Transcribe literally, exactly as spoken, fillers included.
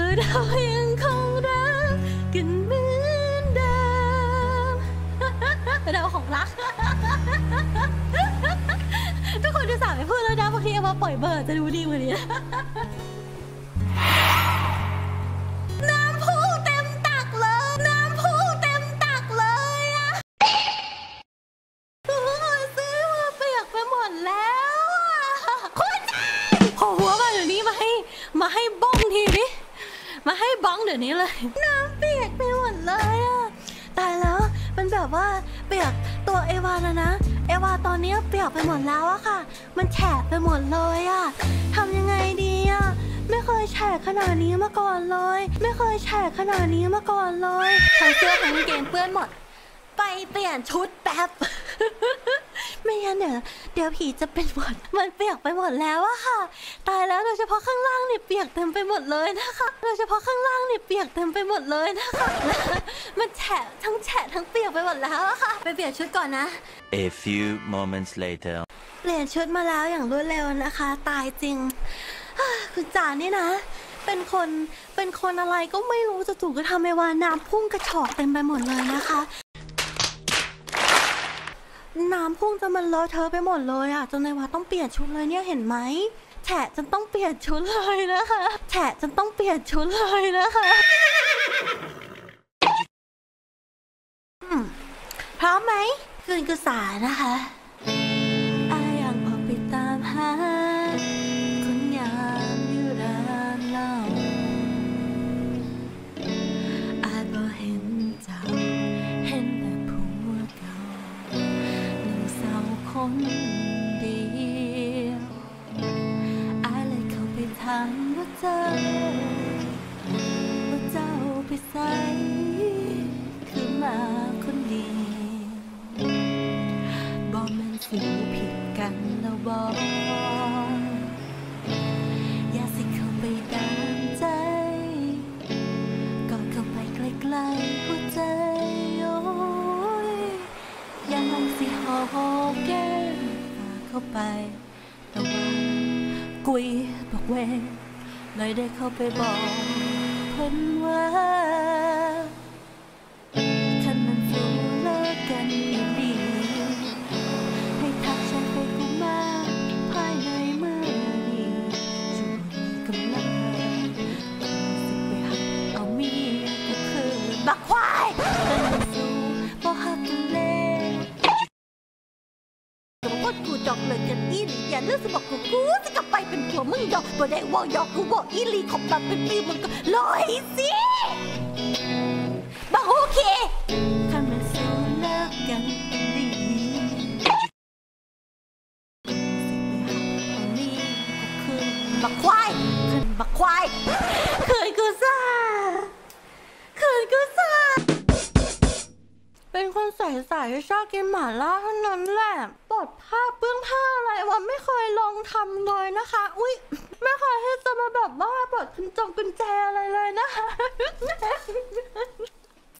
เรายังคงรักกันเหมือนเดิมเราของรักทุกคนจะสาไม่พูดแล้วนะบางทีเอามาปล่อยเบอร์จะดูดีกว่านี้น้ำพุเต็มตักเลยน้ำพุเต็มตักเลยอะทุกคนซื้อมาเปียกไปหมดแล้วอะคุณใจขอหัวมาเดี๋ยวนี้มาให้มาให้บ้องทีดิมาให้บ้องเดี๋ยวนี้เลยน้ำเปียกไปหมดเลยอะตายแล้วมันแบบว่าเปียกตัวเอวานะนะเอวาตอนนี้เปียกไปหมดแล้วอะค่ะมันแฉะไปหมดเลยอะทำยังไงดีอะไม่เคยแฉะขนาดนี้มาก่อนเลยไม่เคยแฉะขนาดนี้มาก่อนเลยทั้งเสื้อทั้งกางเกงเปื้อนหมดไปเปลี่ยนชุดแป๊บไม่งั้นเดี๋ยวเดี๋ยวผีจะเป็นหมดมันเปียกไปหมดแล้วอะค่ะตายแล้วโดยเฉพาะข้างล่างเนี่ยเปียกเต็มไปหมดเลยนะคะโดยเฉพาะข้างล่างเนี่ยเปียกเต็มไปหมดเลยนะคะมันแฉะทั้งแฉะทั้งเปียกไปหมดแล้วอะค่ะไปเปลี่ยนชุดก่อนนะ A few moments later เปลี่ยนชุดมาแล้วอย่างรวดเร็วนะคะตายจริงคุณจ๋านี่นะเป็นคนเป็นคนอะไรก็ไม่รู้จู่ๆก็ทำให้ว่าน้ำพุ่งกระฉอกเต็มไปหมดเลยนะคะน้ำพุ่งจะมันเลอะเทอะไปหมดเลยอ่ะจนในว่าต้องเปลี่ยนชุดเลยเนี่ยเห็นไหมแฉะจนต้องเปลี่ยนชุดเลยนะคะแฉะจนต้องเปลี่ยนชุดเลยนะคะพร้อมไหมคืนกุศลนะคะอายังออกไปตามหาคนงามอยู่ร้านเหล้าอาจบ่เห็นเจ้าเห็นแต่ผัวเก่าหนึ่งเศร้าคนเดียวอาเลยเข้าไปถามว่าเจ้าว่าเจ้าไปใส่คือมาคนเดียวบ่แม่นสิผิดกันแล้วบ่อย่าสิเข้าไปตามใจก็เข้าไปใกล้ๆหัวใจโอ้ยยังลองสิหอมแก้มเข้าไปแต่ว่ากุยบอกเวเลยได้เข้าไปบอกเพิ่นว่าฉันมันสู้เลิกกันดีให้ทักฉันไปกูมาภายในเมื่อนี้ช่วงนี้กำลังหาสิไปหักเอาเมียก็คือบักควายฉันมันสู้บ่หักกันเลยก็บอกว่ากูดอกเลยกันอีหลีอย่าเลือกสิบอกกูกูจะกลับไปเป็นผัวมึงดอกบ่ได้ว่าหยอกกูบอกอีหลีของแบบเป็นปีมึงก็ลอยสิบักโอเคคันมันสู้เลิกกันดีบักควายคืนบักควายคืนกูซ่าคืนกูซ่าเป็นคนใส่ๆชอบกินหม่าล่าเท่านั้นแหละปลดผ้าเปื้องผ้าอะไรวะไม่เคยลองทำเลยนะคะอุ๊ยไม่เคยให้จะมาแบบว่าปลดกุญจงกุญแจอะไรเลยนะคะ